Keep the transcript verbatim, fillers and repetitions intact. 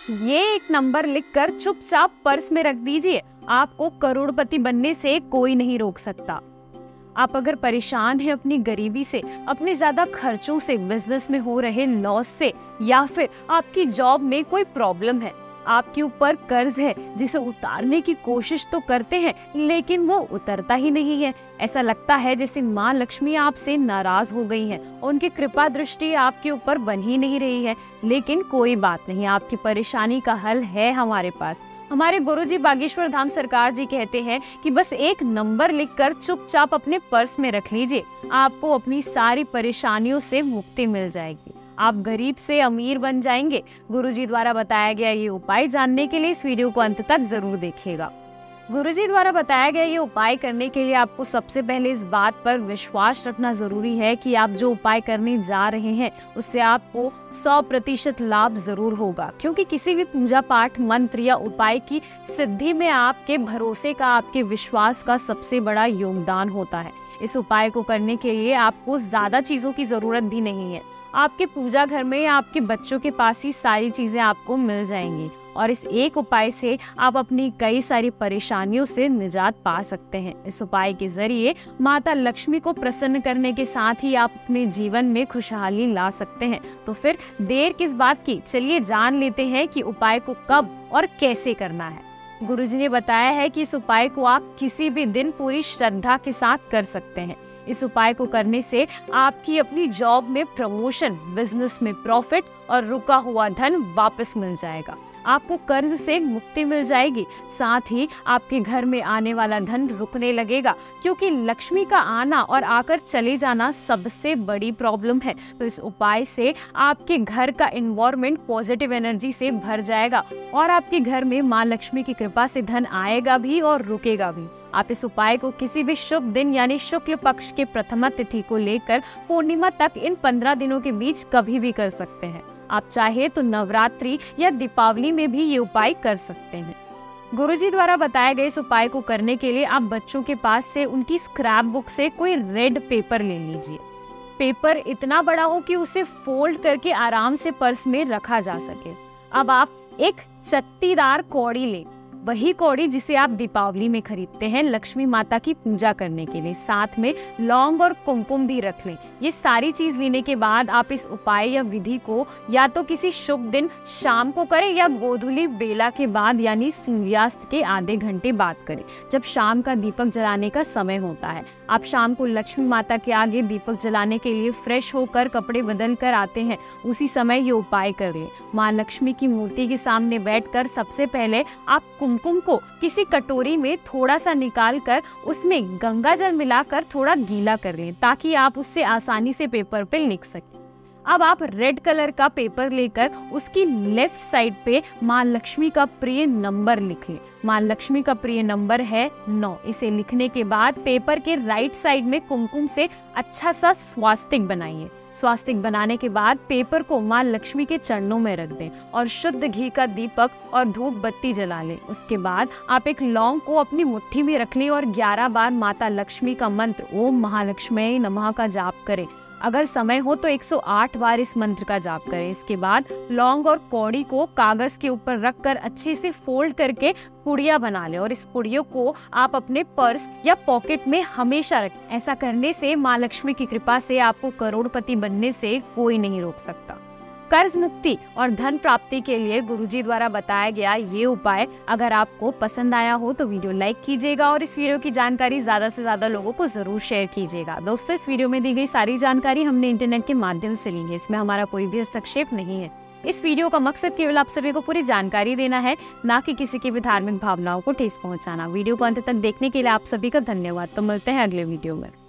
ये एक नंबर लिखकर चुपचाप पर्स में रख दीजिए। आपको करोड़पति बनने से कोई नहीं रोक सकता। आप अगर परेशान हैं अपनी गरीबी से, अपने ज्यादा खर्चों से, बिजनेस में हो रहे लॉस से, या फिर आपकी जॉब में कोई प्रॉब्लम है, आपके ऊपर कर्ज है जिसे उतारने की कोशिश तो करते हैं लेकिन वो उतरता ही नहीं है, ऐसा लगता है जैसे माँ लक्ष्मी आपसे नाराज हो गई हैं, उनकी कृपा दृष्टि आपके ऊपर बन ही नहीं रही है। लेकिन कोई बात नहीं, आपकी परेशानी का हल है हमारे पास। हमारे गुरुजी बागेश्वर धाम सरकार जी कहते हैं कि बस एक नंबर लिखकर चुपचाप अपने पर्स में रख लीजिए, आपको अपनी सारी परेशानियों से मुक्ति मिल जाएगी। आप गरीब से अमीर बन जाएंगे। गुरुजी द्वारा बताया गया ये उपाय जानने के लिए इस वीडियो को अंत तक जरूर देखिएगा। गुरुजी द्वारा बताया गया ये उपाय करने के लिए आपको सबसे पहले इस बात पर विश्वास रखना जरूरी है कि आप जो उपाय करने जा रहे हैं उससे आपको सौ प्रतिशत लाभ जरूर होगा, क्योंकि किसी भी पूजा पाठ, मंत्र या उपाय की सिद्धि में आपके भरोसे का, आपके विश्वास का सबसे बड़ा योगदान होता है। इस उपाय को करने के लिए आपको ज्यादा चीजों की जरूरत भी नहीं है। आपके पूजा घर में या आपके बच्चों के पास ही सारी चीजें आपको मिल जाएंगी और इस एक उपाय से आप अपनी कई सारी परेशानियों से निजात पा सकते हैं। इस उपाय के जरिए माता लक्ष्मी को प्रसन्न करने के साथ ही आप अपने जीवन में खुशहाली ला सकते हैं। तो फिर देर किस बात की, चलिए जान लेते हैं कि उपाय को कब और कैसे करना है। गुरुजी ने बताया है कि इस उपाय को आप किसी भी दिन पूरी श्रद्धा के साथ कर सकते हैं। इस उपाय को करने से आपकी अपनी जॉब में प्रमोशन, बिजनेस में प्रॉफिट और रुका हुआ धन वापस मिल जाएगा। आपको कर्ज से मुक्ति मिल जाएगी, साथ ही आपके घर में आने वाला धन रुकने लगेगा, क्योंकि लक्ष्मी का आना और आकर चले जाना सबसे बड़ी प्रॉब्लम है। तो इस उपाय से आपके घर का एनवायरनमेंट पॉजिटिव एनर्जी से भर जाएगा और आपके घर में माँ लक्ष्मी की कृपा से धन आएगा भी और रुकेगा भी। आप इस उपाय को किसी भी शुभ दिन यानी शुक्ल पक्ष के प्रथमा तिथि को लेकर पूर्णिमा तक इन पंद्रह दिनों के बीच कभी भी कर सकते हैं। आप चाहे तो नवरात्रि या दीपावली में भी ये उपाय कर सकते हैं। गुरुजी द्वारा बताए गए इस उपाय को करने के लिए आप बच्चों के पास से उनकी स्क्रैप बुक से कोई रेड पेपर ले लीजिए। पेपर इतना बड़ा हो कि उसे फोल्ड करके आराम से पर्स में रखा जा सके। अब आप एक चत्तीदार कौड़ी लें, वही कौड़ी जिसे आप दीपावली में खरीदते हैं लक्ष्मी माता की पूजा करने के लिए। साथ में लौंग और कुमकुम भी रख लें। ये सारी चीज लेने के बाद आप इस उपाय या विधि को या तो किसी शुभ दिन शाम को करें या गोधूली बेला के बाद यानी सूर्यास्त के आधे घंटे बाद करें, जब शाम का दीपक जलाने का समय होता है। आप शाम को लक्ष्मी माता के आगे दीपक जलाने के लिए फ्रेश होकर कपड़े बदल कर आते हैं, उसी समय ये उपाय कर लें। माँ लक्ष्मी की मूर्ति के सामने बैठकर सबसे पहले आप कुमकुम को किसी कटोरी में थोड़ा सा निकाल कर उसमें गंगा जल मिलाकर थोड़ा गीला कर लें, ताकि आप उससे आसानी से पेपर पे लिख सकें। अब आप रेड कलर का पेपर लेकर उसकी लेफ्ट साइड पे माँ लक्ष्मी का प्रिय नंबर लिख लें। माँ लक्ष्मी का प्रिय नंबर है नौ। इसे लिखने के बाद पेपर के राइट साइड में कुमकुम से अच्छा सा स्वास्तिक बनाइए। स्वास्तिक बनाने के बाद पेपर को माँ लक्ष्मी के चरणों में रख दें और शुद्ध घी का दीपक और धूप बत्ती जला लें। उसके बाद आप एक लौंग को अपनी मुट्ठी में रख लें और ग्यारह बार माता लक्ष्मी का मंत्र ओम महालक्ष्मी नमः का जाप करें। अगर समय हो तो एक सौ आठ बार इस मंत्र का जाप करें। इसके बाद लौंग और कौड़ी को कागज के ऊपर रखकर अच्छे से फोल्ड करके पुड़िया बना लें और इस पुड़ियों को आप अपने पर्स या पॉकेट में हमेशा रखें। ऐसा करने से माँ लक्ष्मी की कृपा से आपको करोड़पति बनने से कोई नहीं रोक सकता। कर्ज मुक्ति और धन प्राप्ति के लिए गुरुजी द्वारा बताया गया ये उपाय अगर आपको पसंद आया हो तो वीडियो लाइक कीजिएगा और इस वीडियो की जानकारी ज्यादा से ज्यादा लोगों को जरूर शेयर कीजिएगा। दोस्तों, इस वीडियो में दी गई सारी जानकारी हमने इंटरनेट के माध्यम से ली है, इसमें हमारा कोई भी हस्तक्षेप नहीं है। इस वीडियो का मकसद केवल आप सभी को पूरी जानकारी देना है, ना कि किसी की भी धार्मिक भावनाओं को ठेस पहुंचाना। वीडियो को अंत तक देखने के लिए आप सभी का धन्यवाद। तो मिलते हैं अगले वीडियो में।